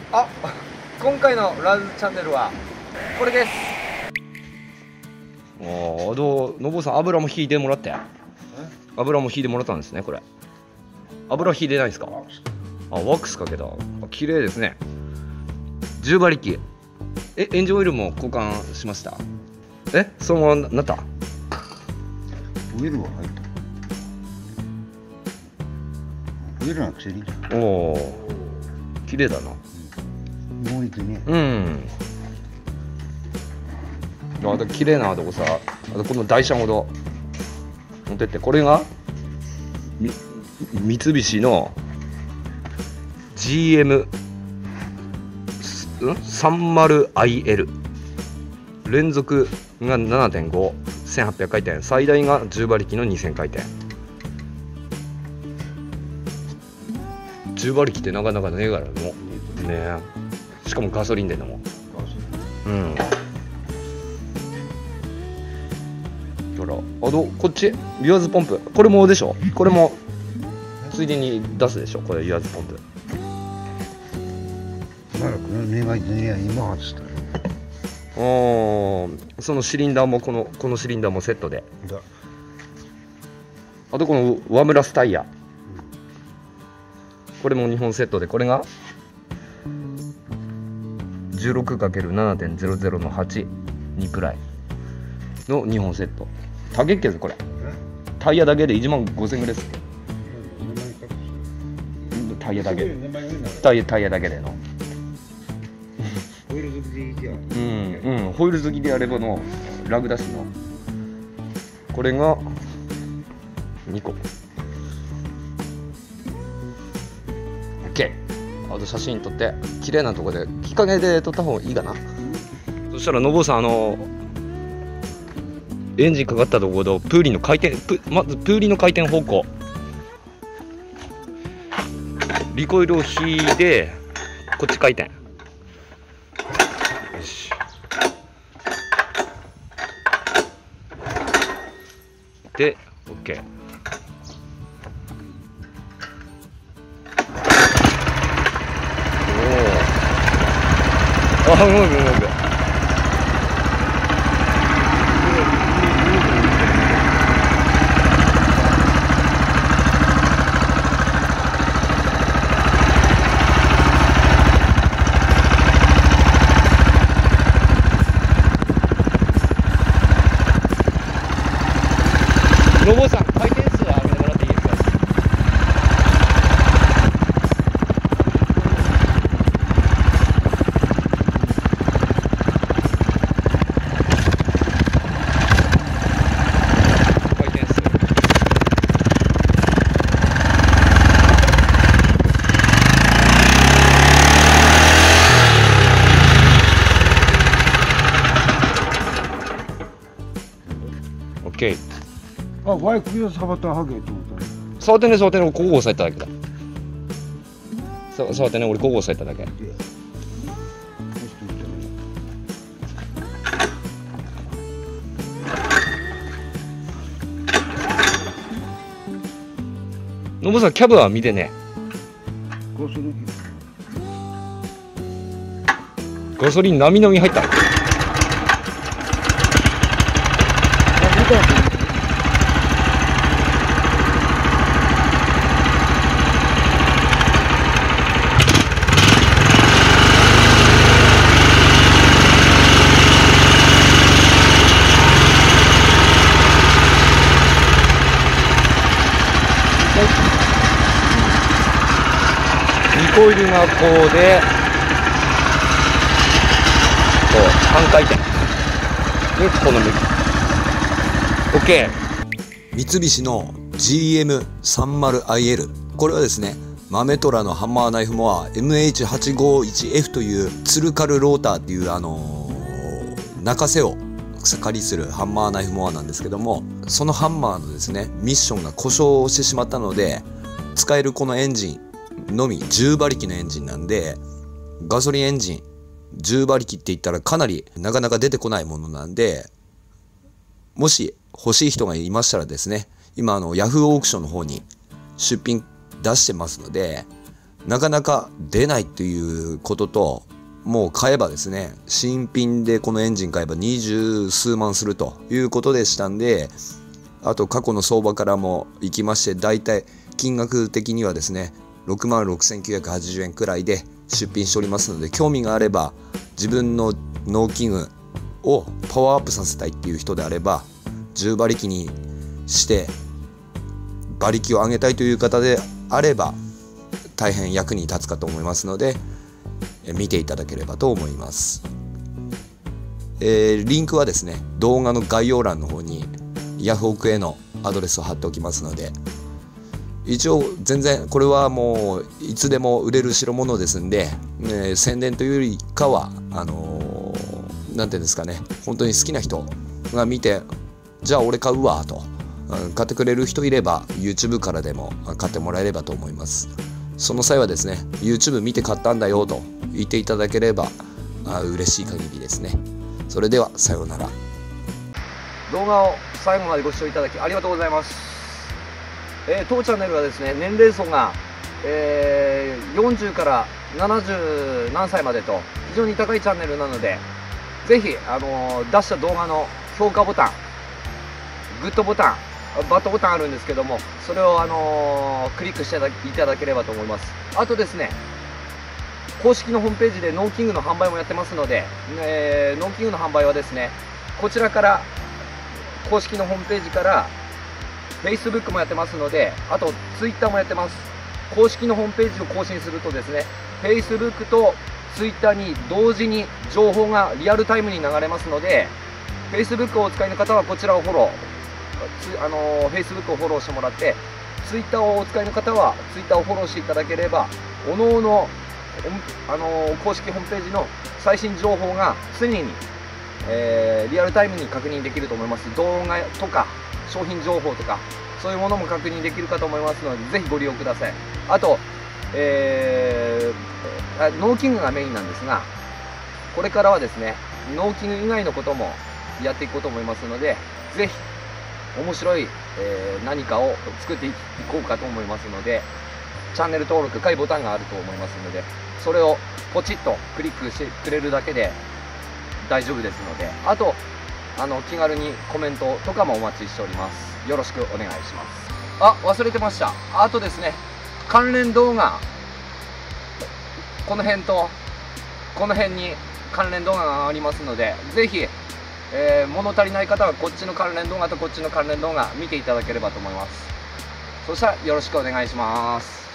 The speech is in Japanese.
あ、今回のラズチャンネルはこれです。のぼうさん、油も引いてもらって。油も引いてもらったんですね。これ油引いてないですか？あ、ワックスかけた。綺麗ですね。10馬力。エンジンオイルも交換しました？そのままなった？ オイルは入った。オイルは薬だ。 おお、綺麗だな。 もういてね。 うん。あと綺麗なとこさ、あとこの台車ほど持ってって、これが三菱の GM30IL 連続が 7.5、1800回転、最大が10馬力の2000回転。10馬力ってなかなかねえからもうね。しかもガソリンでのもうん。ほら、あとこっち油圧ポンプ、これもでしょ。これもついでに出すでしょ、これ油圧ポンプ。 まだこの願いでね、今外した。 そのシリンダーもこのシリンダーもセットで。あとこのワムラスタイヤ、これも2本セットで、これが 16×7.00 の82くらいの2本セット。高いけどこれタイヤだけで1万5000ぐらいです。タイヤだけでのホイール好きでいいじゃん。 ホイール好きでやればのラグだしの。これが2個。 OK。 あと写真撮って綺麗なとこで日陰で撮った方がいいかな。そしたらのぼうさん、エンジンかかったところ、プーリの回転、まずプーリの回転方向、リコイルを引いてこっち回転。よし。で OK。 おお、あ、動く。のぼうさん、回転数上げてもらっていいですか？回転数。OK。 あ、ワイクを触ったらハゲと思ったね。 触ってね、俺ここ押さえただけだ。触ってね、俺ここ押さえただけ。のぼさん、キャブは見てね。ガソリンなみなみ入った。リコイルがこうで、半回転でこの向き。 OK。 三菱の GM30IL、 これはですね、マメトラのハンマーナイフモア MH851F というツルカルローターっていう中背を仮するハンマーナイフモアなんですけども、そのハンマーのですねミッションが故障してしまったので、使えるこのエンジンのみ10馬力のエンジンなんで、ガソリンエンジン10馬力って言ったらかなりなかなか出てこないものなんで、もし欲しい人がいましたらですね、今ヤフーオークションの方に出品出してますので、 なかなか出ないということと、もう買えばですね、新品でこのエンジン買えば20数万するということでしたんで、あと過去の相場からも行きまして、だいたい金額的にはですね、66,980円くらいで出品しておりますので、興味があれば自分の農機具をパワーアップさせたいっていう人であれば、10馬力にして馬力を上げたいという方であれば大変役に立つかと思いますので、見ていただければと思います。リンクはですね、動画の概要欄の方にヤフオクへのアドレスを貼っておきますので、一応全然これはもういつでも売れる代物ですんで、宣伝というよりかはなんていうんですかね、本当に好きな人が見て、じゃあ俺買うわと買ってくれる人いれば YouTube からでも買ってもらえればと思います。その際はですね、 YouTube 見て買ったんだよと言っていただければ嬉しい限りですね。それではさようなら。動画を最後までご視聴いただきありがとうございます。当チャンネルはですね、年齢層が、40から70何歳までと非常に高いチャンネルなので、ぜひ、出した動画の評価ボタン、グッドボタン、バッドボタンあるんですけども、それを、クリックしていただければと思います。あとですね、公式のホームページで農機具の販売もやってますので、農機具の販売はですね、こちらから公式のホームページから Facebook もやってますので、あと Twitter もやってます。公式のホームページを更新するとですね、 Facebook と Twitter に同時に情報がリアルタイムに流れますので、 Facebook をお使いの方はこちらをフォロー、Facebook をフォローしてもらって、 Twitter をお使いの方は Twitter をフォローしていただければ、おのおの公式ホームページの最新情報が常に、リアルタイムに確認できると思います。動画とか商品情報とかそういうものも確認できるかと思いますので、ぜひご利用ください。あと、農機具がメインなんですが、これからはですね、農機具以外のこともやっていこうと思いますので、ぜひ面白い、何かを作っていこうかと思いますので、チャンネル登録、赤いボタンがあると思いますので、それをポチッとクリックしてくれるだけで大丈夫ですので、あと気軽にコメントとかもお待ちしております。よろしくお願いします。忘れてました。あとですね、関連動画、この辺とこの辺に関連動画がありますので、ぜひ、物足りない方はこっちの関連動画とこっちの関連動画見ていただければと思います。そしたらよろしくお願いします。